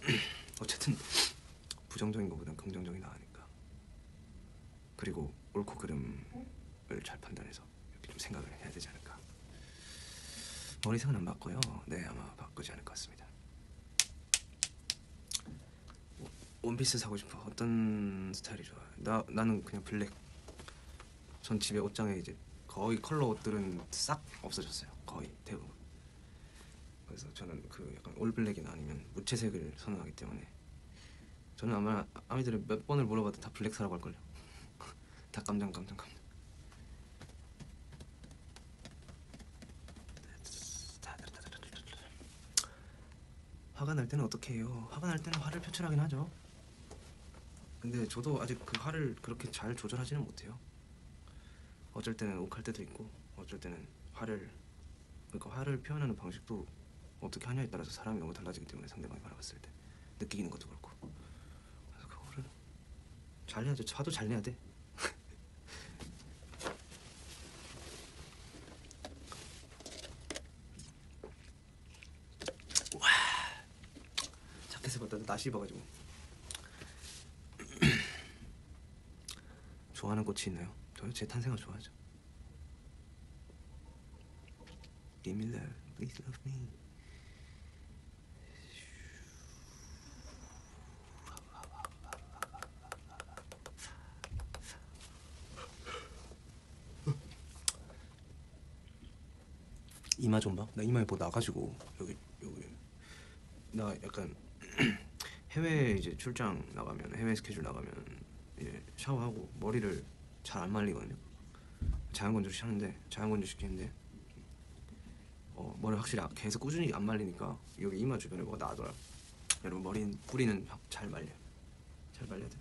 어쨌든 부정적인 것보단 긍정적이 나으니까. 그리고 옳고 그름을 잘 판단해서 이렇게 좀 생각을 해야 되지 않을까. 머리색은 안 바꿔요. 네, 아마 바꾸지 않을 것 같습니다. 원피스 사고 싶어. 어떤 스타일이 좋아요? 나는 그냥 블랙. 전 집에 옷장에 이제 거의 컬러 옷들은 싹 없어졌어요. 거의 대부분. 그래서 저는 그 약간 올블랙이나 아니면 무채색을 선호하기 때문에 저는 아마 아미들은 몇 번을 물어봐도 다 블랙 사라고 할걸요. 다 깜장. 화가 날 때는 어떻게 해요? 화가 날 때는 화를 표출하긴 하죠. 근데 저도 아직 그 화를 그렇게 잘 조절하지는 못해요. 어쩔 때는 욱할 때도 있고 어쩔 때는 그러니까 화를 표현하는 방식도 어떻게 하냐에 따라서 사람이 너무 달라지기 때문에 상대방이 바라봤을 때 느끼는 것도 그렇고. 그래서 그거를 잘 해야죠. 화도 잘 내야 돼. 와, 자켓을 벗다 낯이 입어가지고. 좋아하는 꽃이 있나요? 저요? 제 탄생을 좋아하죠. Give me love, please love me. 이마 좀 봐. 나 이마에 뭐 나가지고 여기 나 약간 해외 이제 출장 나가면 해외 스케줄 나가면 이제 샤워하고 머리를 잘 안 말리거든요. 자연건조 시키는데 머리 확실히 계속 꾸준히 안 말리니까 여기 이마 주변에 뭐가 나더라. 여러분 뿌리는 잘 말려야 돼.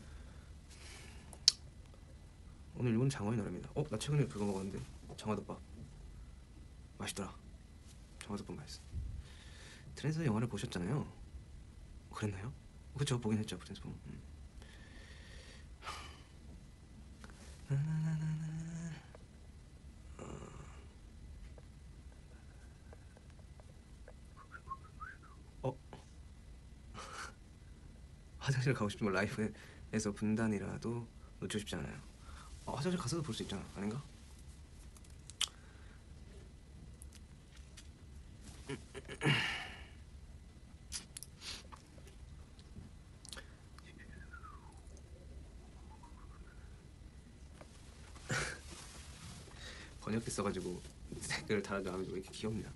오늘 일본 장어의 날입니다. 나 최근에 그거 먹었는데 장어덮밥 맛있더라. 장어덮밥 맛있어. 트랜스 영화를 보셨잖아요. 그랬나요? 그쵸, 보긴 했죠. 트랜스포머. 화장실 가고 싶지만 라이프에서 분단이라도 놓치고 싶지 않아요. 화장실 가서도 볼 수 있잖아. 아닌가? 번역기 써가지고 댓글을 달아줘 하면 왜 이렇게 귀엽냐.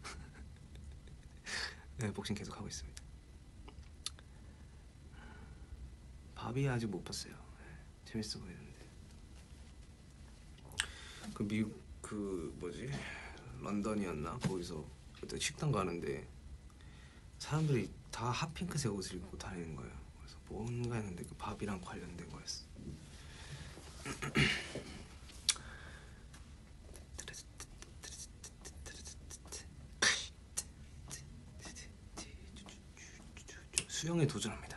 네, 복싱 계속 하고 있습니다. 바비 아직 못 봤어요. 네, 재밌어 보이는데. 그 뭐지, 런던이었나? 거기서 어떤 식당 가는데 사람들이 다 핫핑크색 옷을 입고 다니는 거예요. 그래서 뭔가 했는데 그 바비랑 관련된 거였어. 수영에 도전합니다.